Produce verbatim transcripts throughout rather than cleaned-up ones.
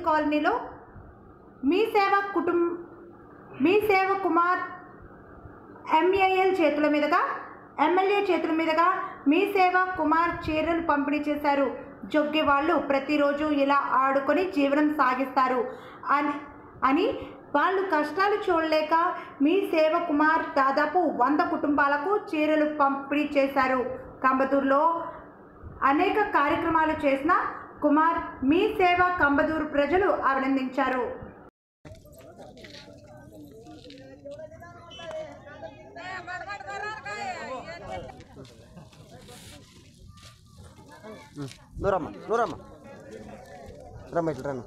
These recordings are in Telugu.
కాలనీలో మీ సేవ కుటుంబ మీ సేవ కుమార్ ఎంఏఎల్ చేతుల మీదుగా ఎమ్మెల్యే చేతుల మీదుగా మీ సేవ కుమార్ చీరలు పంపిణీ చేశారు. జొగ్గి వాళ్ళు ప్రతిరోజు ఇలా ఆడుకొని జీవనం సాగిస్తారు అని అని వాళ్ళు కష్టాలు చూడలేక మీ సేవ కుమార్ దాదాపు వంద కుటుంబాలకు చీరలు పంపిణీ చేశారు. కంబదూరులో అనేక కార్యక్రమాలు చేసిన కుమార్ మీ సేవ కంబదూరు ప్రజలు అభినందించారు. నూరమ్మ నూరమ్మ రమ్మ ఇట్లా రమ్మ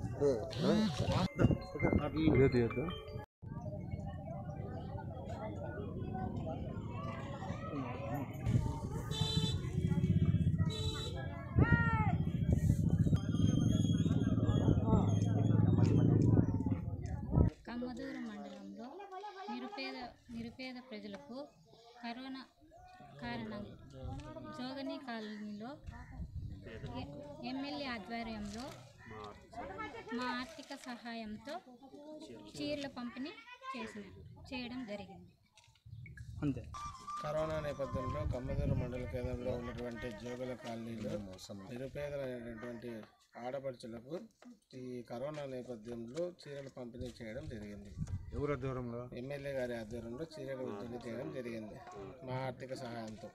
కంబదూరు మండలంలో నిరుపేద నిరుపేద ప్రజలకు కరోనా కారణంగా జోగని కాలనీలో ఎమ్మెల్యే ఆధ్వర్యంలో మా ఆర్థిక సహాయంతో చీరల పంపిణీ చేసిన చేయడం జరిగింది. అంతే. కరోనా నేపథ్యంలో కంబదూరు మండల కేంద్రంలో ఉన్నటువంటి జోగుల కాలనీలో నిరుపేదలైనటువంటి ఆడపడుచులకు ఈ కరోనా నేపథ్యంలో చీరలు పంపిణీ చేయడం జరిగింది. ఎవరు ఆధ్వర్యంలో? ఎమ్మెల్యే గారి ఆధ్వర్యంలో చీరలు పంపిణీ చేయడం జరిగింది మా ఆర్థిక సహాయంతో.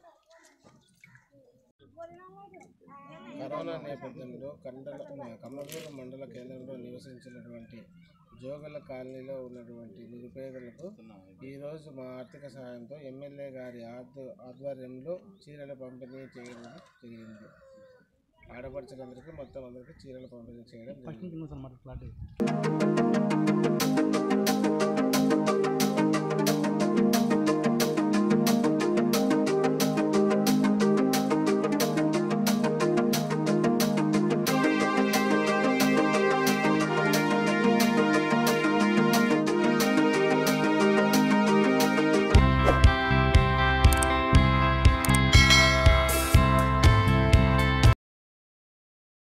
కరోనా నేపథ్యంలో కండల కంబదూరు మండల కేంద్రంలో నివసించినటువంటి జోగుల కాలనీలో ఉన్నటువంటి నిరుపేదలకు ఈరోజు మా ఆర్థిక సహాయంతో ఎమ్మెల్యే గారి ఆధ్వర్యంలో చీరల పంపిణీ చేయడం జరిగింది. ఆడపడుచులందరికీ మొత్తం అందరికీ చీరల పంపిణీ చేయడం జరిగింది.